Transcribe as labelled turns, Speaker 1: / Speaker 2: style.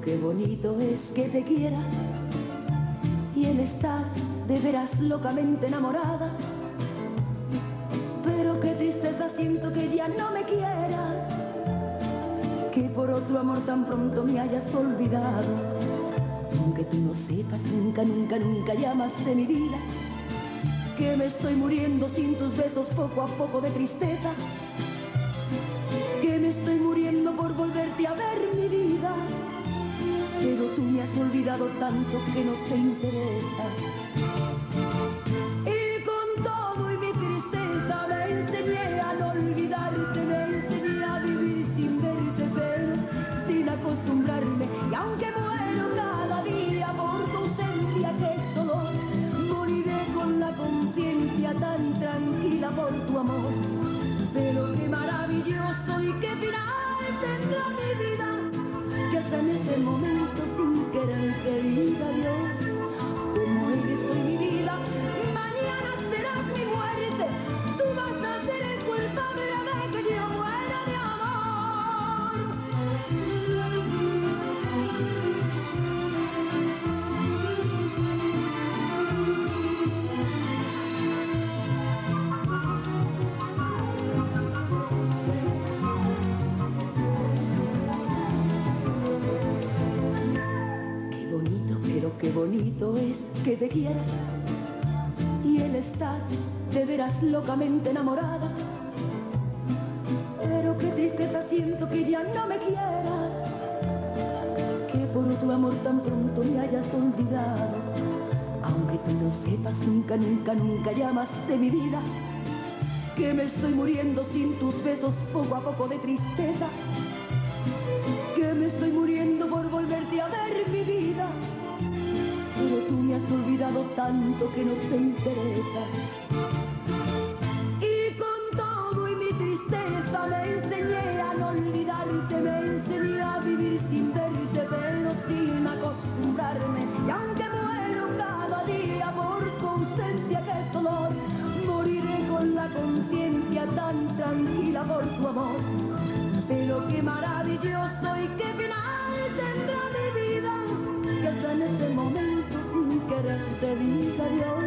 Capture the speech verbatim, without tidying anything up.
Speaker 1: qué bonito es que te quiera y el estar de veras locamente enamorada. Pero qué tristeza siento que ya no me quieras, que por otro amor tan pronto me hayas olvidado. Aunque tú no sepas, nunca, nunca, nunca llamaste mi vida, que me estoy muriendo sin tus besos poco a poco de tristeza, que me estoy muriendo por volverte a ver mi vida, pero tú me has olvidado tanto que no te interesa. Y con todo y mi tristeza me enseñé a no olvidarte, me enseñé a vivir sin verte, pero sin acostumbrarme, y aunque muero cada día por tu ausencia, que dolor, moriré con la conciencia tan tranquila por tu amor. Pero qué maravilloso y qué final tendrá mi vida, que hasta en este momento sin querer te diga adiós. Como eres hoy mi vida, mañana serás mi muerte, tú vas a ser el culpable de que yo muera de amor. Qué bonito es que te quieras y el estar de veras locamente enamorada. Pero qué tristeza siento que ya no me quieras, que por tu amor tan pronto me hayas olvidado. Aunque tú no sepas, nunca, nunca, nunca llamaste mi vida, que me estoy muriendo sin tus besos poco a poco de tristeza, que me estoy muriendo por volverte a ver mi vida, pero tú me has olvidado tanto que no te interesa. Y con todo y mi tristeza me enseñé a no olvidarte, me enseñé a vivir sin verte, pero sin acostumbrarme, y aunque muero cada día por tu ausencia, qué dolor, moriré con la conciencia tan tranquila por tu amor. Pero qué maravilloso y qué final tendrá mi vida, que hasta en este momento sin querer te diga adiós.